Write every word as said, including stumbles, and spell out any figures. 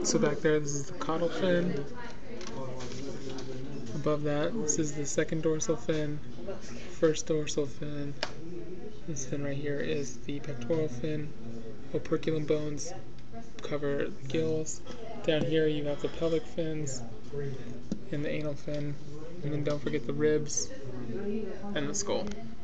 So back there, this is the caudal fin. Above that, this is the second dorsal fin, first dorsal fin. This fin right here is the pectoral fin. Operculum bones cover the gills. Down here you have the pelvic fins and the anal fin. And then don't forget the ribs and the skull.